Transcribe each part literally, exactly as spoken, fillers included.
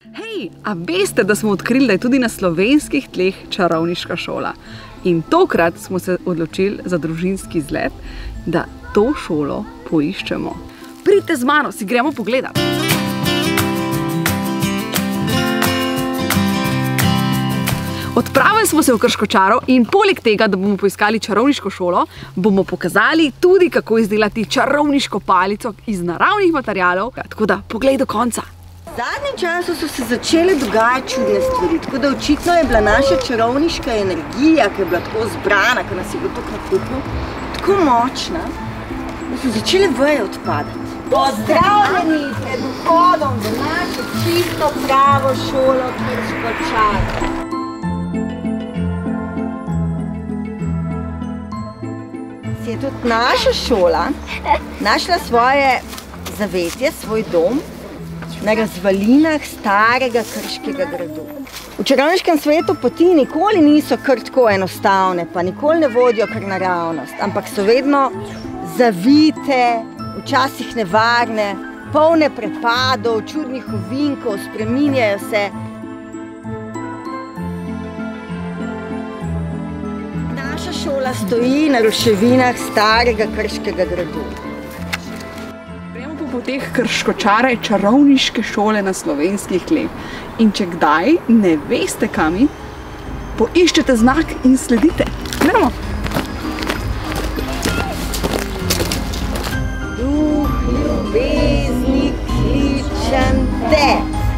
Hej, a veste, da smo odkrili, da je tudi na slovenskih tleh čarovniška šola? In tokrat smo se odločili za družinski izlet, da to šolo poiščemo. Pridite z mano, si gremo pogledat. Odpravili smo se v Krško-Čaro in poleg tega, da bomo poiskali čarovniško šolo, bomo pokazali tudi, kako izdelati čarovniško palico iz naravnih materialov. Tako da, poglej do konca. V zadnjem času so se začele dogajati čudne stvari, tako da očitno je bila naša čarovniška energija, ki je bila tako zbrana, ki nas je bilo tako nakupno, tako močna, da so začele veje odpadati. Pozdravljeni pred vhodom v našo čisto pravo šolo Krško-Čaro. Si je tudi naša šola našla svoje zavetje, svoj dom na razvalinah starega krškega gradu. V čarovniškem svetu poti nikoli niso kar tako enostavne, pa nikoli ne vodijo kar naravnost, ampak so vedno zavite, včasih nevarne, polne prepadov, čudnih ovinkov, spreminjajo se. Naša šola stoji na ruševinah starega krškega gradu. Po teh Krško-Čare čarovniške šole na slovenskih tleh. In če kdaj ne veste kam in, poiščete znak in sledite. Gremo! Duh ljubezni kličem te!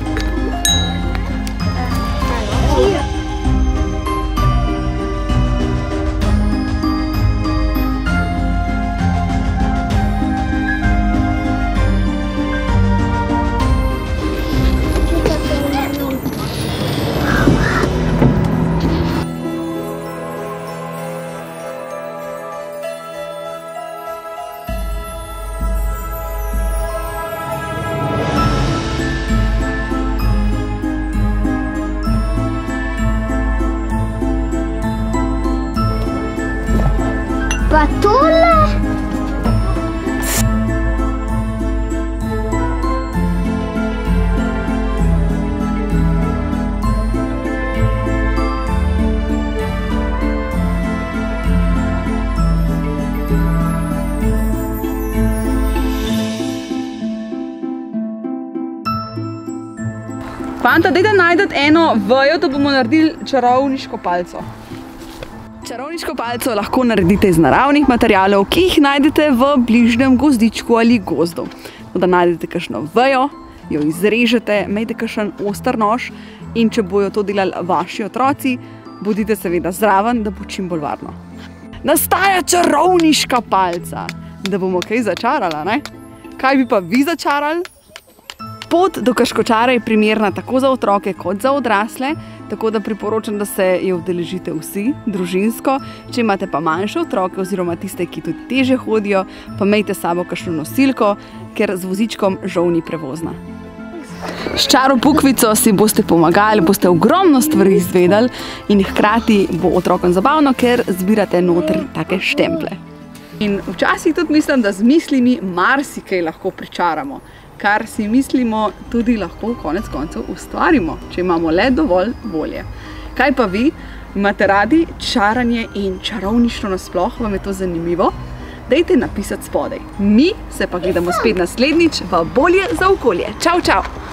Pa tole? Fanta, dajte najdete eno vejo, da bomo naredili čarovniško palico. Čarovniško palico lahko naredite iz naravnih materialov, ki jih najdete v bližnjem gozdičku ali gozdu. Da najdete kakšno vejo, jo izrežete, imejte kakšen oster nož in če bojo to delali vaši otroci, bodite seveda zraven, da bo čim bolj varno. Nastaja čarovniška palica, da bomo kaj začarala, ne? Kaj bi pa vi začarali? Pot do Krško-Čare je primerna tako za otroke kot za odrasle, tako da priporočam, da se je udeležite vsi, družinsko. Če imate pa manjše otroke oziroma tiste, ki tudi težje hodijo, pa imejte s sabo kakšno nosilko, ker z vozičkom žal ni prevozna. S čaro bukvico si boste pomagali, boste ogromno stvari izvedeli in hkrati bo otrokom zabavno, ker zbirate noter take štemple. In včasih tudi mislim, da z mislimi marsikaj lahko pričaramo. Kar si mislimo, tudi lahko konec koncev ustvarimo, če imamo le dovolj volje. Kaj pa vi? Imate radi čaranje in čarovništvo nasploh? Vam je to zanimivo? Dajte napisati spodaj. Mi se pa gledamo spet naslednjič v Bolje za okolje. Čau, čau!